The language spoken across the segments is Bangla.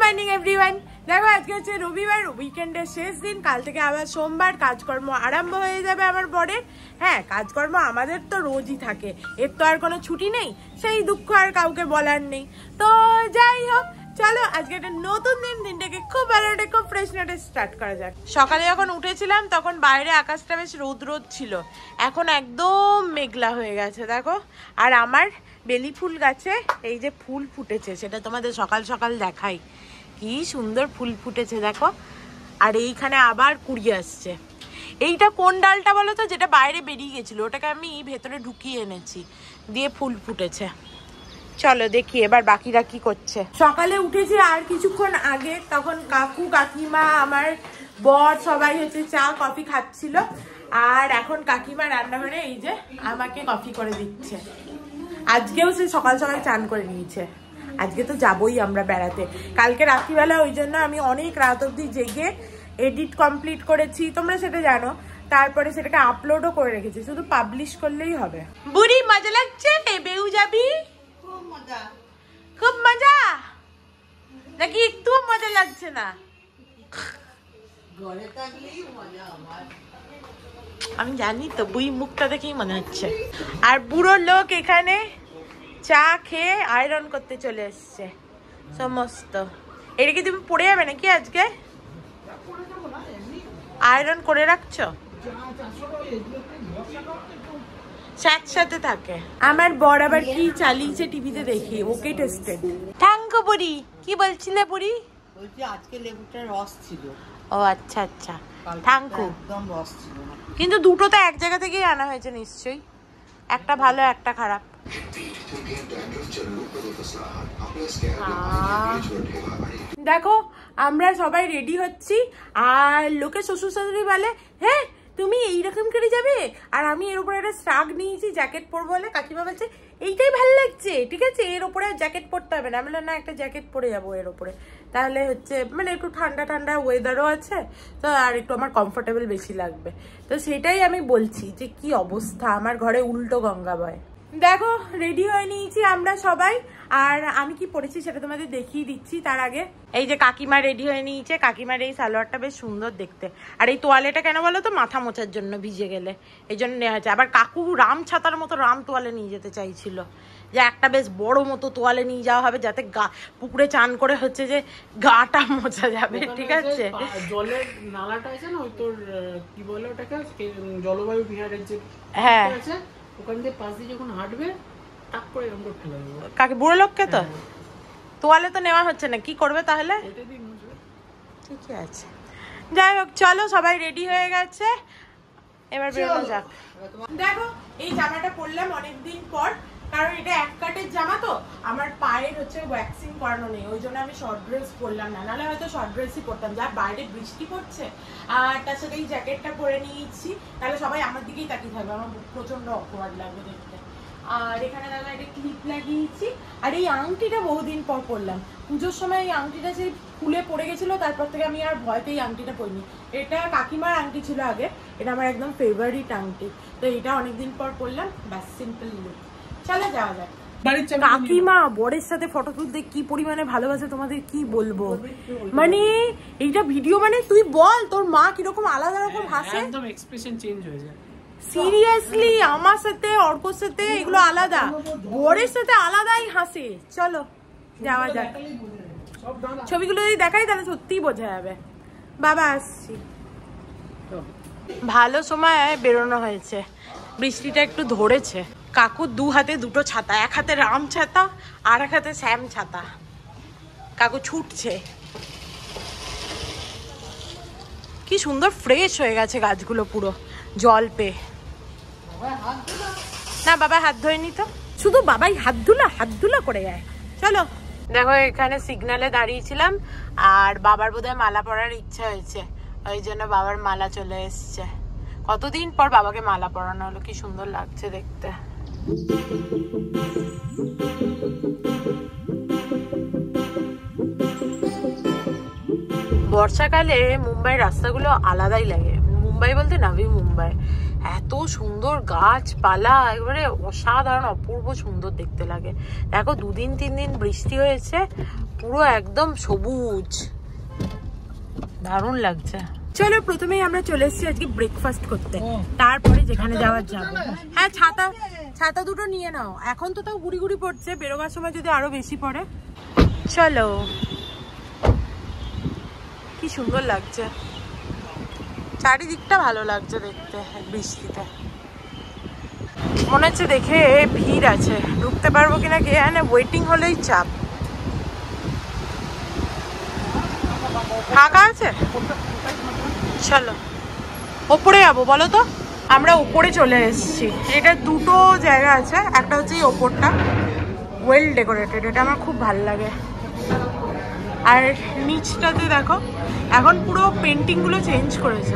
Morning everyone. দেখো আজকে হচ্ছে রবিবার, উইকেন্ডের শেষ দিন। কাল থেকে আবার সোমবার, কাজকর্ম আরম্ভ হয়ে যাবে আমার বরের। হ্যাঁ, কাজকর্ম আমাদের তো রোজই থাকে, এর তো আর কোনো ছুটি নেই, সেই দুঃখ আর কাউকে বলার নেই। তো যাই হোক, চলো আজকে একটা নতুন দিনটাকে খুব ভালো খুব ফ্রেশ নোটে স্টার্ট করা যাক। সকালে যখন উঠেছিলাম তখন বাইরে আকাশটা বেশ রোদ ছিল, এখন একদম মেঘলা হয়ে গেছে দেখো। আর আমার বেলি ফুল গাছে এই যে ফুল ফুটেছে, সেটা তোমাদের সকাল সকাল দেখাই। কি সুন্দর ফুল ফুটেছে দেখো। আর এইখানে আবার কুড়ি আসছে। এইটা কোন ডালটা বলো তো, যেটা বাইরে বেরিয়ে গেছিল, ওটাকে আমি ভেতরে ঢুকিয়ে এনেছি, দিয়ে ফুল ফুটেছে। চলো দেখি এবার বাকিরা কি করছে। সকালে উঠেছি আর কিছুক্ষণ আগে, তখন কাকু কাকিমা আমার বর সবাই হচ্ছে চা কফি খাচ্ছিল। আর এখন কাকিমা রান্নাঘরে এই যে আমাকে কফি করে দিচ্ছে। আজকেও সে সকাল সকাল চান করে নিয়েছে। আজকে তো যাবোই আমরা বেড়াতে। কালকে রাত্রিবেলা ওই জন্য আমি অনেক রাত অবধি জেগে এডিট কমপ্লিট করেছি, তোমরা সেটা জানো। তারপরে সেটাকে আপলোডও করে রেখেছি, শুধু পাবলিশ করলেই হবে। বুড়ি মজা লাগছে? বেউ যাবি? খুব মজা নাকি? একটু মজা লাগছে না? আমি জানি তো, বুই মুখটা দেখেই মনে হচ্ছে। আর বুড়ো লোক এখানে চা খেয়ে আয়রন করতে চলে এসছে সমস্ত। এটা কি তুমি পড়ে যাবে নাকি আজকে? আয়রন করে রাখছো? সাথে থাকে। আমার বর আবার কি চালিয়েছে টিভিতে দেখি, ওকে টেস্টেড। থ্যাংক ইউ বুড়ি। কি বলছিলে বুড়ি? বলছি আজকে লেবুটার রস ছিল। ও আচ্ছা আচ্ছা, থ্যাংক ইউ। একদম রস ছিল না, কিন্তু দুটো তো এক জায়গা থেকেই আনা হয়েছে নিশ্চয়ই, একটা ভালো একটা খারাপ। দেখো আমরা সবাই রেডি হচ্ছি, আর লোকে শ্বশুর শাশুড়ি বলে হ্যাঁ তুমি এইরকম করে যাবে, আর আমি এর উপরে একটা স্ট্রাগ নিয়েছি জ্যাকেট পরবো বলে। কাকিমা বলছে এইটাই ভালো লাগছে, ঠিক আছে এর উপরে জ্যাকেট পরতে হবে না। আমি বললাম না, একটা জ্যাকেট পরে যাবো এর উপরে, তাহলে হচ্ছে মানে একটু ঠান্ডা ঠান্ডা ওয়েদারও আছে তো, আর একটু আমার কমফোর্টেবল বেশি লাগবে। তো সেটাই আমি বলছি যে কি অবস্থা, আমার ঘরে উল্টো গঙ্গা বয়। দেখো রেডি হয়ে নিয়েছি আমরা সবাই, আর আমি কি পরেছি সেটা তোমাদের দেখিয়ে দিচ্ছি। তার আগে এই যে কাকিমা রেডি হয়ে নিয়েছে। কাকিমার এই সালোয়ারটা বেশ সুন্দর দেখতে। আর এই তোয়ালেটা কেন বলো তো, মাথা মোছার জন্য, ভিজে গেলে এই জন্য নেওয়া হয়েছে। আবার কাকু রাম ছাতার মতো রাম তোয়ালে নিয়ে যেতে চাইছিল, যে একটা বেশ বড় মতো তোয়ালে নিয়ে যাওয়া হবে, যাতে পুকুরে চান করে হচ্ছে যে গাটা মোছা যাবে, ঠিক আছে? জলের নালাটা আছে না, ওই তোর কি বলে ওটাকে, জলবায়ু বিহারের যে, হ্যাঁ ওখান দিয়ে পাশ দিয়ে যখন হাঁটবে টাক করে এরকম করে ফেলে দেবো। কাকে বুড়ো লোককে? তো তোয়ালে তো নেওয়া হচ্ছে না, কি করবে তাহলে? ঠিকই আছে, যাই হোক চলো সবাই রেডি হয়ে গেছে, এবার বেরোনো যাক। দেখো এই জামাটা পরলাম অনেকদিন পর, কারণ এটা এক কাটের জামা তো, আমার পায়ের হচ্ছে ওয়্যাক্সিং করানো নেই, ওই জন্য আমি শর্ট ড্রেস পরলাম না, নাহলে হয়তো শর্ট ড্রেসই পরতাম। যা বাইরে বৃষ্টি পড়ছে, আর তার সাথে এই জ্যাকেটটা পরে নিয়েছি, তাহলে সবাই আমার দিকেই তাকিয়ে থাকবে, আমার প্রচন্ড অকওয়ার্ড লাগবে দেখতে। আর এখানে দাদা একটা ক্লিপ লাগিয়েছি, আর এই আংটিটা বহুদিন পর পরলাম। পুজোর সময় এই আংটিটা যে খুলে পড়ে গেছিলো, তারপর থেকে আমি আর ভয়তে এই আংটিটা পরিনি। এটা কাকিমার আংটি ছিল আগে, এটা আমার একদম ফেভারিট আংটি, তো এটা অনেকদিন পর পরলাম, ব্যাস সিম্পল লুক। চলে যাওয়া যাক। কাকিমা বরের সাথে ফটো তুলতে কি পরিমাণে ভালোবাসে তোমাদের কি বলবো, মানে এইটা ভিডিও, মানে তুই বল তোর মা কিরকম আলাদা রকম হাসে, একদম এক্সপ্রেশন চেঞ্জ হয়ে যায়। সিরিয়াসলি আমার সাথে অর্কর সাথে এগুলো আলাদা, বরের সাথে আলাদাই হাসে। চলো যাওয়া যাক। ছবিগুলো যদি দেখাই তাহলে সত্যিই বোঝা যাবে। বাবা আসছি। ভালো সময় বেরোনো হয়েছে, বৃষ্টিটা একটু ধরেছে। কাকুর দু হাতে দুটো ছাতা, এক হাতে রাম ছাতা আর এক হাতে শ্যাম ছাতা। কাকু ছুটছে। কি সুন্দর ফ্রেশ হয়ে গেছে গাছগুলো পুরো জল পেয়ে। না বাবা হাত ধোয়নি তো, শুধু বাবাই হাত ধুলা করে যায়। চলো দেখো এখানে সিগনালে দাঁড়িয়েছিলাম, আর বাবার বোধহয় মালা পরার ইচ্ছা হয়েছে, ওই জন্য বাবার মালা চলে এসছে। কতদিন পর বাবাকে মালা পরানো হলো, কি সুন্দর লাগছে দেখতে। বর্ষাকালে মুম্বাইয়ের রাস্তাগুলো আলাদাই লাগে, মুম্বাই বলতে নাভি মুম্বাই। এত সুন্দর গাছপালা, একেবারে অসাধারণ অপূর্ব সুন্দর দেখতে লাগে। দেখো 2 দিন 3 দিন বৃষ্টি হয়েছে, পুরো একদম সবুজ, দারুণ লাগছে। চলো প্রথমেই আমরা চলে এসেছি আজকে ব্রেকফাস্ট করতে, তারপরে যেখানে যাওয়ার যাবো। হ্যাঁ ছাতা দুটো নিয়ে নাও, এখন তো তাও গুড়ি গুড়ি পড়ছে, বেরোবার সময় যদি আরো বেশি পড়ে। চলো, কি সুন্দর লাগছে, চারিদিকটা ভালো লাগছে দেখতে বৃষ্টিতে। মনে হচ্ছে দেখে ভিড় আছে, ঢুকতে পারবো কিনা কে জানে, ওয়েটিং হলেই চাপ। ফাঁকা আছে, চলো ওপরে যাবো। বলো তো, আমরা ওপরে চলে এসেছি। এটা দুটো জায়গা আছে, একটা হচ্ছে এই ওপরটা ওয়েল ডেকোরেটেড, এটা আমার খুব ভালো লাগে। আর নিচটাতে দেখো এখন পুরো পেন্টিং গুলো চেঞ্জ করেছে।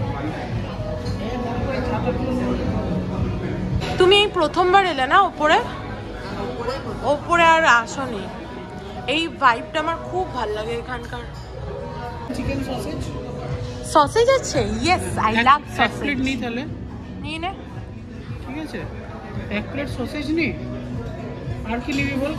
তুমি এই প্রথমবার এলে না ওপরে? ওপরে আর আসোনি। এই ভাইবটা আমার খুব ভালো লাগে এখানকার। চিকেন সসেজ সসেজ আছে? Yes, I love sausage. এক প্লেট নিই তাহলে, নিয়ে নে। ঠিক আছে, এক প্লেট সসেজ নিই। আর কি নিবি বল?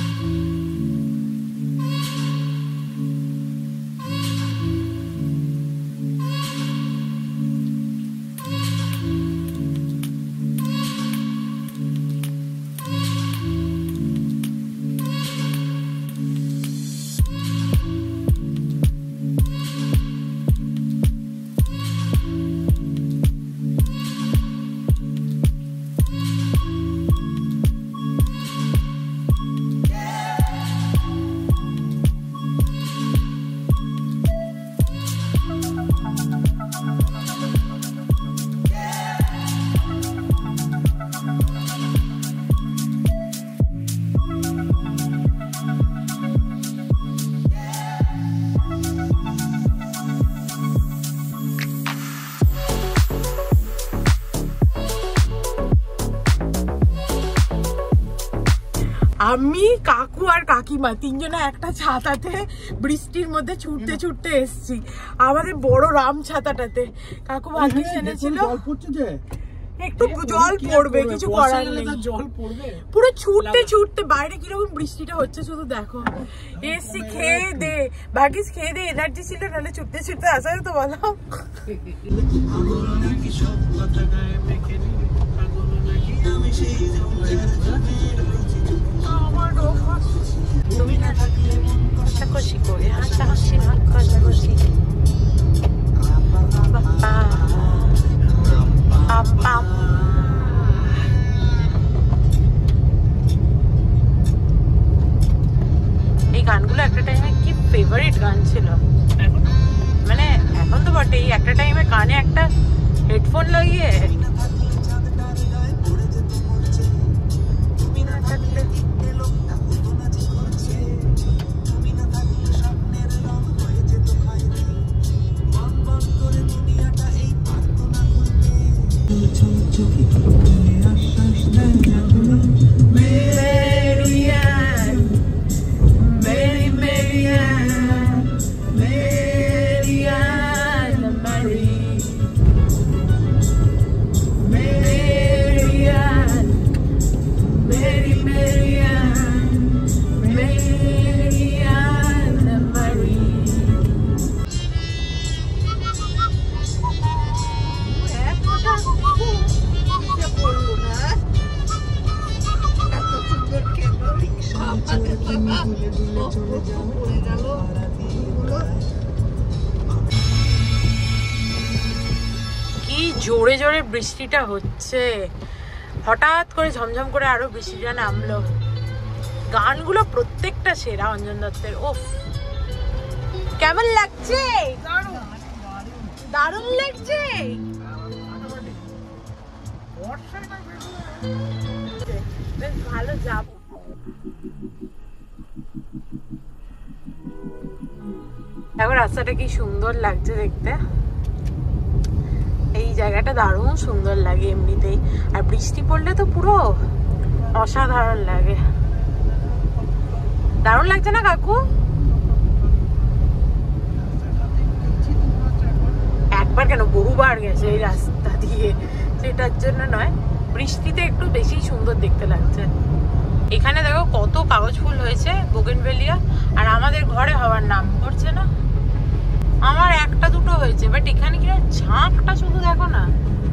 আমি কাকু আর কাকিমা তিনজনে একটা ছাতাতে বৃষ্টির মধ্যে ছুটতে ছুটতে এসছি, আমাদের বড় রাম ছাতাটাতে। কাকু ভাগ্যিস এনেছিল, একটু জল পড়বে, কিছু করার নেই, জল পড়বে। পুরো ছুটতে ছুটতে বাইরে কিরকম বৃষ্টিটা হচ্ছে শুধু দেখো। এসছি, খেয়ে দে, ভাগ্যিস খেয়ে দে এনার্জি ছিল, নাহলে ছুটতে ছুটতে আসা তো বলো। তুমি না থাকলে হাসাখুশি করে হাসাহাসি হাসাখুশি এই গানগুলো একটা টাইমে কি ফেভারিট গান ছিল, মানে এখন তো বটেই, একটা টাইমে কানে একটা হেডফোন লাগিয়ে জোরে জোরে বৃষ্টিটা হচ্ছে, হঠাৎ করে ঝমঝম করে আরো বৃষ্টিটা নামলো। গানগুলো প্রত্যেকটা সেরা অঞ্জন দত্তের। ওফ, কেমন লাগছে? দারুণ লাগছে। বেশ ভালো যাব। এখন রাস্তাটা কি সুন্দর লাগছে দেখতে, এই জায়গাটা দারুণ সুন্দর লাগে এমনিতেই, আর বৃষ্টি পড়লে তো পুরো অসাধারণ লাগে। দারুণ লাগছে না কাকু? একবার কেন, বহুবার গেছে এই রাস্তা দিয়ে, সেটার জন্য নয়, বৃষ্টিতে একটু বেশি সুন্দর দেখতে লাগছে। এখানে দেখো কত কাগজ ফুল হয়েছে বোগেনভেলিয়া, আর আমাদের ঘরে হওয়ার নাম করছে না। আমার একটা দুটো হয়েছে, বাট এখানে কি ঝাঁকটা শুধু দেখো না,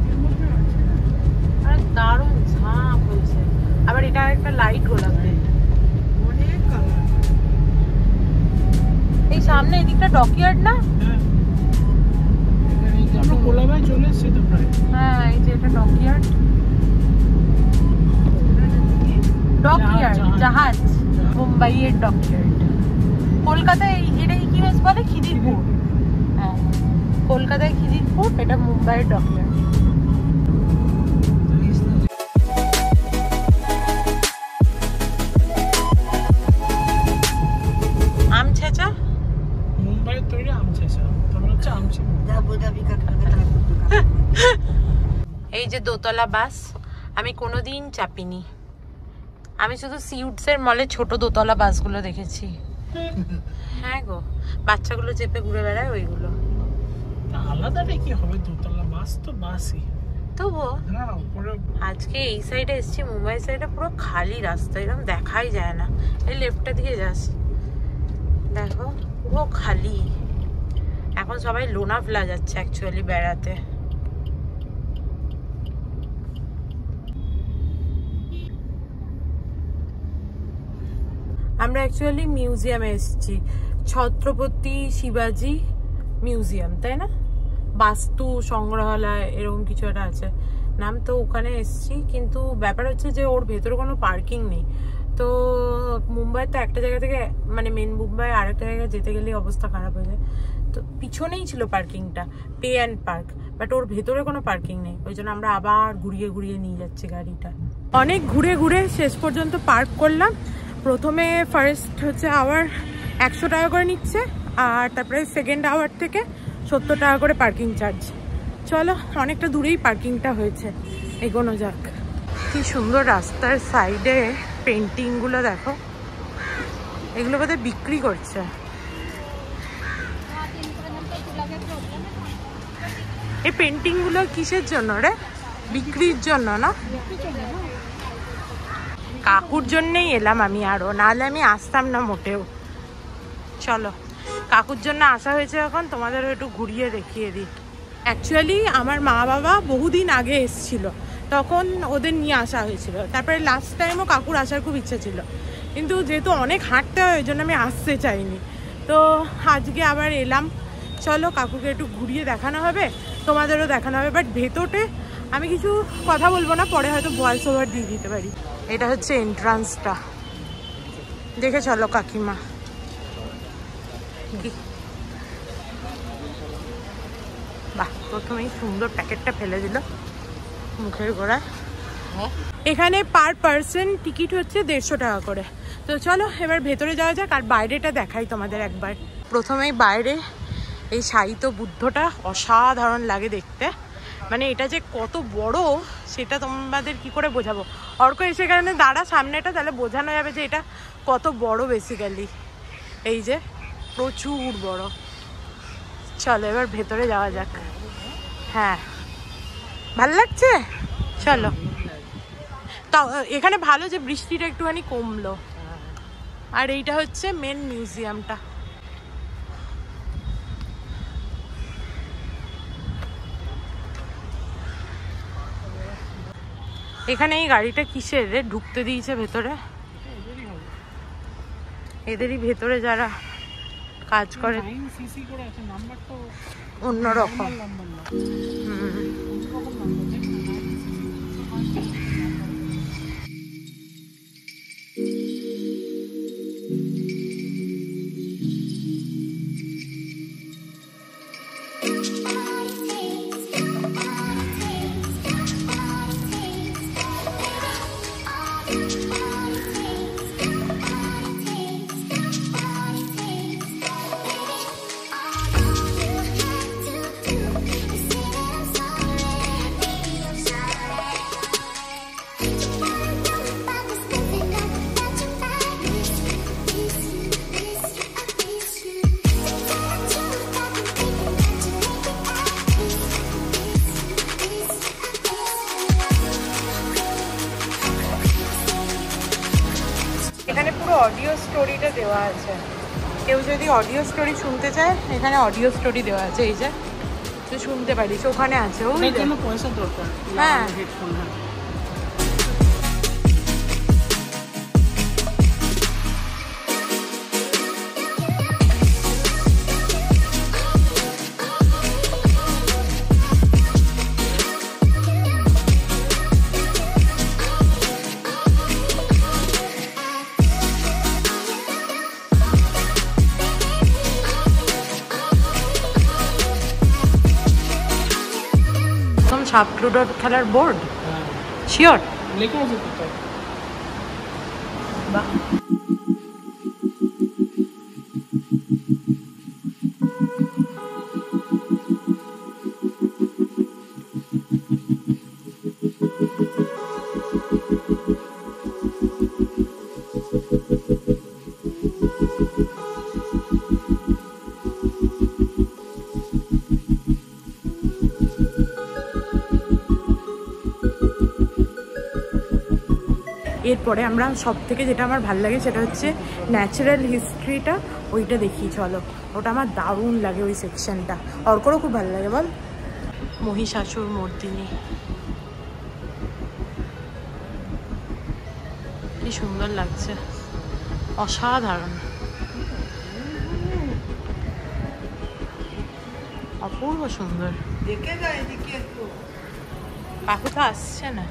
আরে দারুণ ঝাঁক হয়েছে। আবার এটা একটা লাইট গোলাপ, অনেক কালার। এই সামনে এদিকটা ডকইয়ার্ড না? আমরা গোলাবাই চলে এসেছি তো প্রায়। হ্যাঁ এই যে এটা ডকইয়ার্ড, জাহাজ, মুম্বাইয়ের ডকইয়ার্ড। কলকাতায় এটাই কি বেশ বলে খিদিরপুর। হ্যাঁ কলকাতায় খিদিরপুর, এটা মুম্বাইয়ের ডকইয়ার্ড। আম ছেঁচা, মুম্বাইয়ের তৈরি আম ছেঁচা, তারপর হচ্ছে আম ছেঁচা। এই যে দোতলা বাস, আমি কোনোদিন চাপিনি। আমি শুধু সিউটসের মলে ছোট দোতলা বাসগুলো দেখেছি। হ্যাঁ গো, বাচ্চাগুলো চেপে ঘুরে বেড়ায় ওইগুলো। আলাদাটা কি হবে, দোতলা বাস তো বাসই তবুও না। উপরে আজকে এই সাইডে এসেছি, মুম্বাই সাইডে পুরো খালি রাস্তা, এরকম দেখাই যায় না। এই লেফটটা দিকে যাস, দেখো পুরো খালি। এখন সবাই লোনাভলা যাচ্ছে অ্যাকচুয়ালি বেড়াতে। আমরা অ্যাকচুয়ালি মিউজিয়ামে এসেছি, ছত্রপতি শিবাজি মিউজিয়াম, তাই না? বাস্তু সংগ্রহালয় এরকম কিছু একটা আছে নাম। তো ওখানে এসেছি, কিন্তু ব্যাপার হচ্ছে যে ওর ভেতরে কোনো পার্কিং নেই। তো মুম্বাইতে একটা জায়গা থেকে মানে মেন মুম্বাই আরেকটা জায়গায় যেতে গেলে অবস্থা খারাপ হয়ে যায়। তো পিছনেই ছিল পার্কিংটা, পে অ্যান্ড পার্ক, বাট ওর ভেতরে কোনো পার্কিং নেই। ওই জন্য আমরা আবার ঘুরিয়ে ঘুরিয়ে নিয়ে যাচ্ছি গাড়িটা। অনেক ঘুরে ঘুরে শেষ পর্যন্ত পার্ক করলাম। প্রথমে ফার্স্ট হচ্ছে আওয়ার 100 টাকা করে নিচ্ছে, আর তারপরে সেকেন্ড আওয়ার থেকে 70 টাকা করে পার্কিং চার্জ। চলো, অনেকটা দূরেই পার্কিংটা হয়েছে, এগোনো যাক। কি সুন্দর রাস্তার সাইডে পেন্টিংগুলো দেখো, এগুলো বোধহয় বিক্রি করছে। এই পেন্টিংগুলো কিসের জন্য রে? বিক্রির জন্য না? কাকুর জন্যই এলাম আমি, আরো নাহলে আমি আসতাম না মোটেও। চলো, কাকুর জন্য আসা হয়েছে, এখন তোমাদের একটু ঘুরিয়ে দেখিয়ে দিই। অ্যাকচুয়ালি আমার মা বাবা বহুদিন আগে এসেছিল, তখন ওদের নিয়ে আসা হয়েছিল। তারপরে লাস্ট টাইমও কাকুর আসার খুব ইচ্ছা ছিল, কিন্তু যেহেতু অনেক হাঁটতে হয় ওই জন্য আমি আসতে চাইনি। তো আজকে আবার এলাম। চলো, কাকুকে একটু ঘুরিয়ে দেখানো হবে, তোমাদেরও দেখানো হবে। বাট ভেতরে আমি কিছু কথা বলবো না, পরে হয়তো ভয়েস ওভার দিয়ে দিতে পারি। এটা হচ্ছে এন্ট্রান্সটা, দেখে চলো কাকিমা। বাহ, প্রথমেই সুন্দর প্যাকেটটা ফেলে দিল মুখের গোড়ায়। এখানে পার পার্সন টিকিট হচ্ছে 150 টাকা করে। তো চলো এবার ভেতরে যাওয়া যাক, আর বাইরেটা দেখাই তোমাদের একবার। প্রথমেই বাইরে এই শায়িত বুদ্ধটা অসাধারণ লাগে দেখতে। মানে এটা যে কত বড় সেটা তোমাদের কি করে বোঝাবো। অর্ক এসে এখানে দাঁড়া সামনেটা, তাহলে বোঝানো যাবে যে এটা কত বড় বেসিক্যালি। এই যে প্রচুর বড়। চলো এবার ভেতরে যাওয়া যাক। হ্যাঁ, ভাল লাগছে, চলো। তা এখানে ভালো যে বৃষ্টিটা একটুখানি কমলো। আর এইটা হচ্ছে মেন মিউজিয়ামটা। এখানে এই গাড়িটা কিসের রে, ঢুকতে দিয়েছে ভেতরে? এদেরই ভেতরে যারা কাজ করে অন্যরকম। স্টোরিটা দেওয়া আছে, কেউ যদি অডিও স্টোরি শুনতে চায় এখানে অডিও স্টোরি দেওয়া আছে, এই যে তুই শুনতে পারিস, ওখানে আছে। ওই জন্য পয়সা দরকার। হ্যাঁ হেডফোন। হ্যাঁ সাপ লুডো খেলার বোর্ড, শিওর লেখা আছে তো। বাহ এরপরে আমরা সব থেকে যেটা আমার ভালো লাগে সেটা হচ্ছে ন্যাচারাল হিস্ট্রিটা, ওইটা দেখি চলো। ওটা আমার দারুণ লাগে ওই সেকশনটা, অর্করও খুব ভালো লাগে বল। মহিষাসুর মর্দিনী, কি সুন্দর লাগছে, অসাধারণ, অপূর্ব সুন্দর। দেখে যায় এদিকে একটু, কাকু তো আসছে না।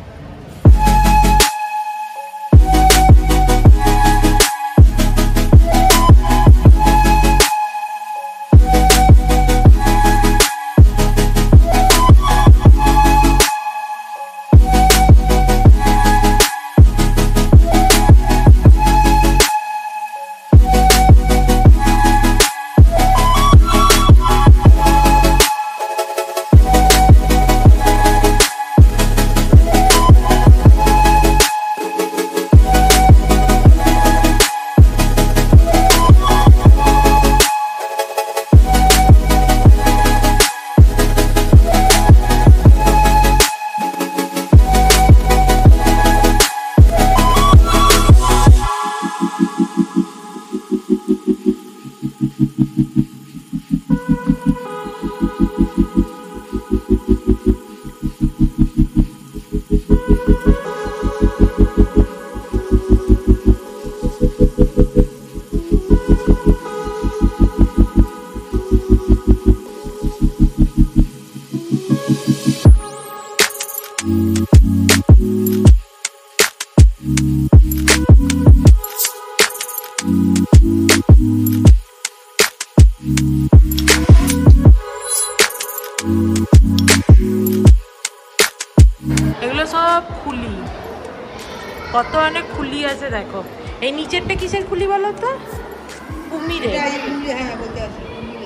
এগুলো সব খুলি, কত অনেক খুলি আছে দেখো। এই নিচেরটা কিসের খুলি বলো তো? কুমিরে। হ্যাঁ বলতে আছে।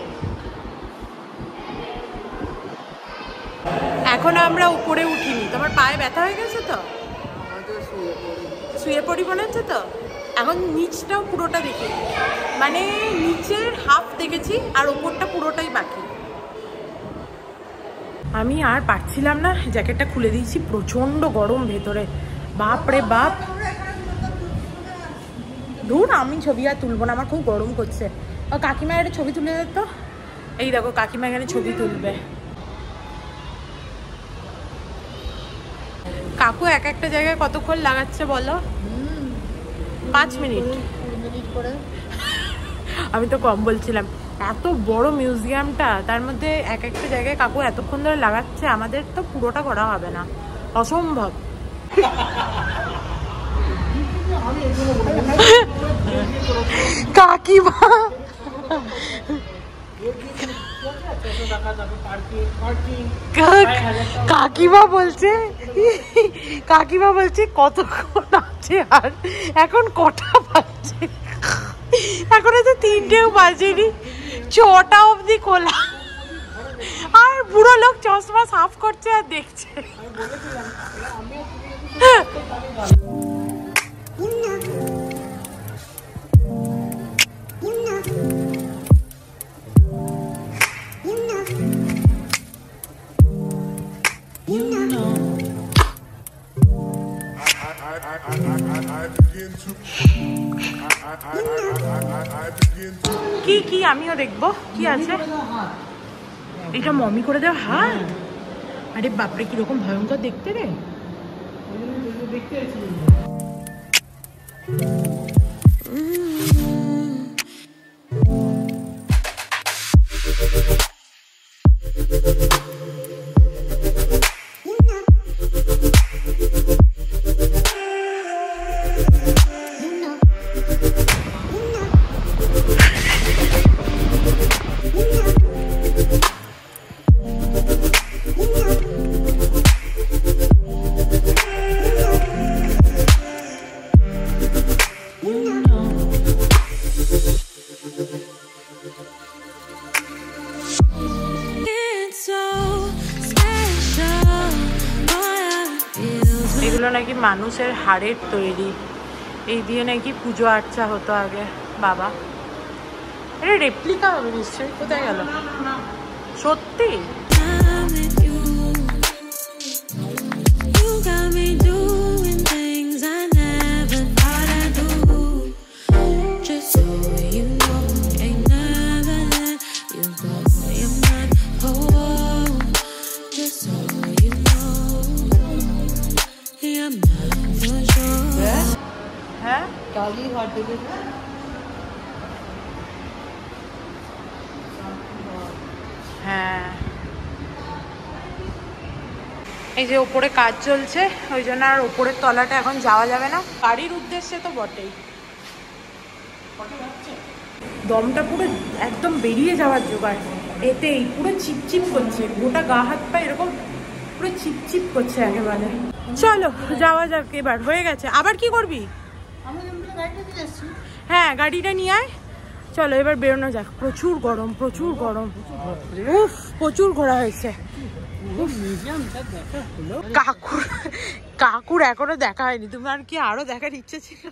এখন আমরা উপরে উঠিনি, তোমার পায়ে ব্যথা হয়ে গেছে তো? শুয়ে পড়ি মনে হচ্ছে তো। এখন নিচটাও পুরোটা দেখি, মানে নিচের হাফ দেখেছি আর ওপরটা পুরোটাই বাকি। আমি আর পারছিলাম না, জ্যাকেটটা খুলে দিয়েছি, প্রচন্ড গরম ভেতরে, বাপ রে বাপ। ধুর, আমি ছবি আর তুলবো না, আমার খুব গরম করছে। ও কাকিমা একটা ছবি তুলে দিত, এই দেখো কাকিমা এখানে ছবি তুলবে। কাকু এক একটা জায়গায় কতক্ষণ লাগাচ্ছে বলো? 5 মিনিট করে। আমি তো কম বলছিলাম। এত বড় মিউজিয়ামটা, তার মধ্যে এক একটা জায়গায় কাকু এতক্ষণ ধরে লাগাচ্ছে, আমাদের তো পুরোটা করা হবে না, অসম্ভব। কাকিমা কাকিমা বলছে কতক্ষণ আছে, আর এখন কটা বাজছে? এখন তো 3টেও বাজেনি, 6টা অবধি খোলা, আর বুড়ো লোক চশমা সাফ করছে আর দেখছে। আমিও দেখবো কি আছে। এটা মমি করে দেওয়া হাত। আরে বাপরে কিরকম ভয়ঙ্কর দেখতে রে। দেখতে এগুলো নাকি মানুষের হাড়ের তৈরি, এই দিয়ে নাকি পুজো আর্চা হতো আগে। বাবা এটা রেপ্লিকা হবে নিশ্চয়ই। কোথায় গেল? সত্যি হ্যাঁ কালি ঘর থেকে হ্যাঁ। এই যে ওপরে কাজ চলছে, ওই জন্য আর ওপরের তলাটা এখন যাওয়া যাবে না। বাড়ির উদ্দেশ্যে তো বটেই। দমটা পুরো একদম বেরিয়ে যাওয়ার জোগাড় এতেই। পুরো চিপচিপ করছে, গোটা গা হাত পা এরকম পুরো চিপচিপ করছে একেবারে। চলো যাওয়া যাক, এবার হয়ে গেছে। আবার কি করবি? হ্যাঁ গাড়িটা নিয়ে আয়, চলো এবার বেরোনো যাক। প্রচুর গরম, প্রচুর গরম। উফ প্রচুর ঘোরা হয়েছে। কাকুর এখনো দেখা হয়নি। তোমার কি আরো দেখার ইচ্ছে ছিল?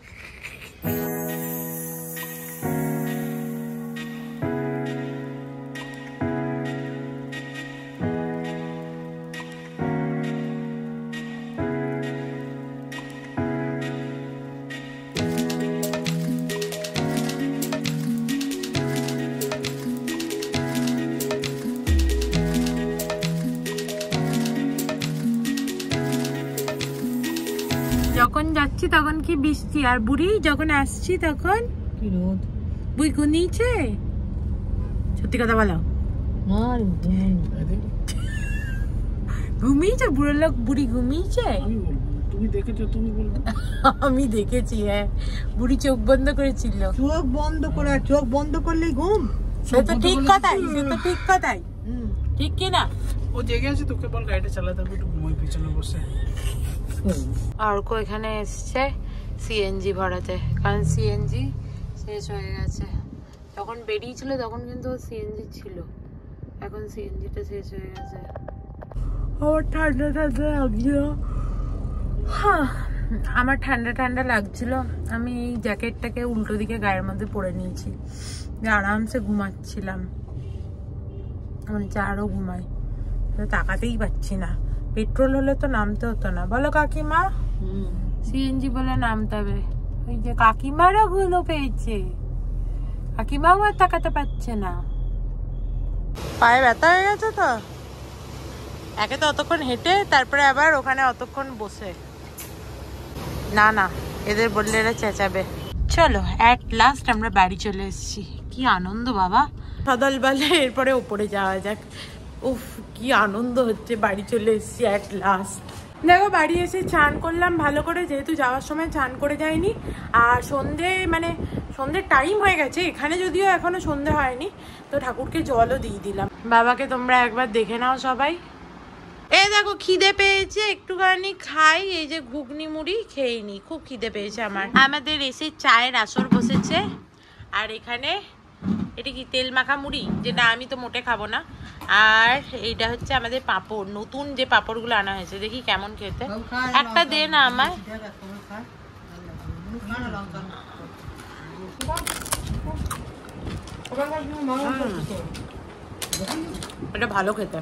যখন যাচ্ছি তখন কি বৃষ্টি, আর বুড়ি যখন আসছি তখন কি রোদ। বুড়ি ঘুমিয়েছে। সত্যি কথা বলো, ঘুমিয়েছে বুড়ো লোক? বুড়ি ঘুমিয়েছে? তুমি দেখেছো? তুমি বলবে। আমি দেখেছি, হ্যাঁ বুড়ি চোখ বন্ধ করেছিল। চোখ বন্ধ করে, চোখ বন্ধ করলেই ঘুম। সে তো ঠিক কথাই, সে তো ঠিক কথাই। ঠিক কি না? ও জেগে আছে, তোকে বল গাড়িটা চালাতে হবে, একটু ঘুমোই পিছনে বসে। অর্ক এখানে এসছে সিএনজি ভরাতে, কারণ সিএনজি শেষ হয়ে গেছে। তখন বেরিয়েছিল তখন কিন্তু সিএনজি ছিল, এখন সিএনজিটা শেষ হয়ে গেছে। আমার ঠান্ডা ঠান্ডা লাগছিল। হ্যাঁ আমার ঠান্ডা ঠান্ডা লাগছিল। আমি এই জ্যাকেটটাকে উল্টো দিকে গায়ের মধ্যে পরে নিয়েছি, আরামসে ঘুমাচ্ছিলাম। মানে আরো ঘুমাই, তাকাতেই পাচ্ছি না। পেট্রোল হলে তো নামতে হতো না, বলো কাকিমা? সিএনজি বলে নামতে হবে। ওই যে কাকিমারও গুলো পেয়েছে, কাকিমাও আর তাকাতে পারছে না। পায়ে ব্যথা হয়ে গেছে তো, একে তো অতক্ষণ হেঁটে, তারপরে আবার ওখানে অতক্ষণ বসে। না না এদের বললে এরা চেঁচাবে। চলো অ্যাট লাস্ট আমরা বাড়ি চলে এসেছি। কি আনন্দ বাবা, সদল বলে এরপরে ওপরে যাওয়া যাক। উফ কি আনন্দ হচ্ছে, বাড়ি চলে এসেছি অ্যাট লাস্ট। দেখো বাড়ি এসে চান করলাম ভালো করে, যেহেতু যাওয়ার সময় চান করে যাইনি। আর সন্ধ্যের টাইম হয়ে গেছে এখানে, যদিও এখনো সন্ধ্যে হয়নি। তো ঠাকুরকে জলও দিয়ে দিলাম। বাবাকে তোমরা একবার দেখে নাও সবাই। এই দেখো খিদে পেয়েছে, একটুখানি খাই। এই যে ঘুগনি মুড়ি খেয়ে নি, খুব খিদে পেয়েছে আমার। আমাদের এসে চায়ের আসর বসেছে। আর এখানে এটা কি তেল মাখা মুড়ি, যেটা আমি তো মোটে খাবো না। আর এইটা হচ্ছে আমাদের পাঁপড়, নতুন যে পাঁপড়গুলো আনা হয়েছে, দেখি কেমন খেতে। একটা দে না আমায়। এটা ভালো খেতে।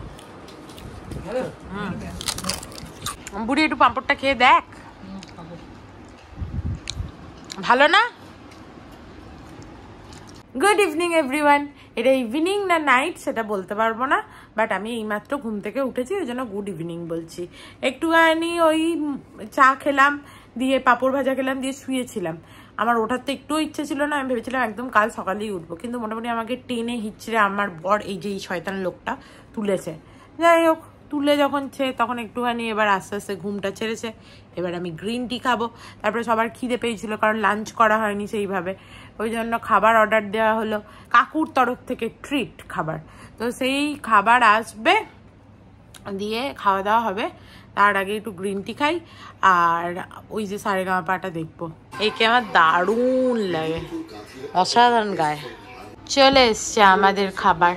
বুড়ি একটু পাঁপড়টা খেয়ে দেখ, ভালো না? Good evening everyone. এটা ইভিনিং না নাইট সেটা বলতে পারবো না, বাট আমি এইমাত্র ঘুম থেকে উঠেছি, ওই জন্য গুড ইভিনিং বলছি। একটুখানি ওই চা খেলাম, দিয়ে পাঁপড় ভাজা খেলাম, দিয়ে শুয়েছিলাম। আমার ওঠার তো একটুও ইচ্ছে ছিল না, আমি ভেবেছিলাম একদম কাল সকালেই উঠবো, কিন্তু মোটামুটি আমাকে টেনে হিচড়ে আমার বর এই যে এই শয়তান লোকটা তুলেছে। যাই হোক, তুলে যখন তখন একটুখানি এবার আস্তে আস্তে ঘুমটা ছেড়েছে। এবার আমি গ্রিন টি খাবো। তারপরে সবার খিদে পেয়েছিল, কারণ লাঞ্চ করা হয়নি সেইভাবে, ওই জন্য খাবার অর্ডার দেওয়া হলো কাকুর তরফ থেকে, ট্রিট খাবার। তো সেই খাবার আসবে, দিয়ে খাওয়া দাওয়া হবে। তার আগে একটু গ্রিন টি খাই, আর ওই যে সারেগামাপাটা দেখবো। একে আমার দারুণ লাগে, অসাধারণ গায়ে। চলে এসছে আমাদের খাবার।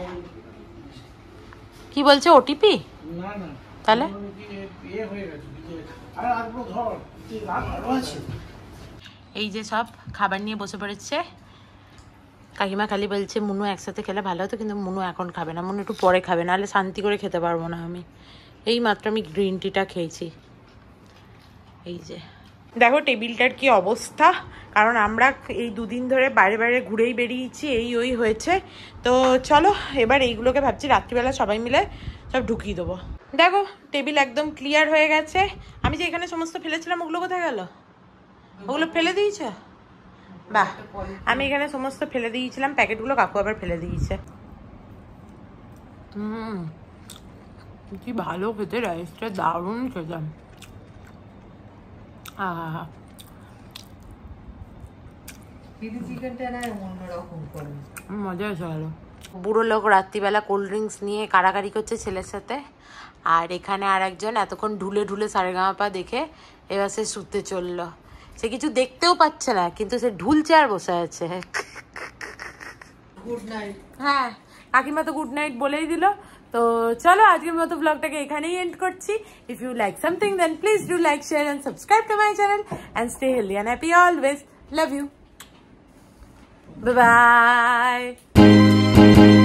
কি বলছে, ওটিপি? তাহলে এই যে সব খাবার নিয়ে বসে পড়েছে। কাকিমা খালি বলছে মুনু একসাথে খেলে ভালো হতো, কিন্তু মুনু এখন খাবে না, মুনু একটু পরে খাবে, নাহলে শান্তি করে খেতে পারবো না আমি। এই মাত্র আমি গ্রিন টিটা খেয়েছি। এই যে দেখো টেবিলটার কি অবস্থা, কারণ আমরা এই দুদিন ধরে বাইরে বাইরে ঘুরেই বেরিয়েছি, এই ওই হয়েছে। তো চলো এবার এইগুলোকে ভাবছি রাত্রিবেলা সবাই মিলে সব ঢুকিয়ে দেবো। দেখো টেবিল একদম ক্লিয়ার হয়ে গেছে। আমি যে এখানে সমস্ত ফেলেছিলাম ওগুলো কোথায় গেল? ওগুলো ফেলে দিয়েছে? বাহ, আমি এখানে সমস্ত ফেলে দিয়েছিলাম প্যাকেটগুলো, কাকু আবার ফেলে দিয়েছে। কি ভালো খেতে, রাইসটা দারুণ খেতাম। মজা আছে ভালো। বুড়ো লোক রাত্রিবেলা কোল্ড ড্রিঙ্কস নিয়ে কাড়াকাড়ি করছে ছেলের সাথে, আর এখানে আর একজন এতক্ষণ ঢুলে ঢুলে সারেগামাপা দেখে এবার সে শুতে চললো। সে কিছু দেখতেও পাচ্ছে না, কিন্তু সে ঢুলছে আর বসে আছে। Good night. হ্যাঁ, কাকিমা তো গুড নাইট বলেই দিল। তো চলো আজকের মতো ব্লগটাকে এখানেই এন্ড করছি। If you like something then please do like, share and subscribe to my channel and stay healthy and happy always. Love you, bye by.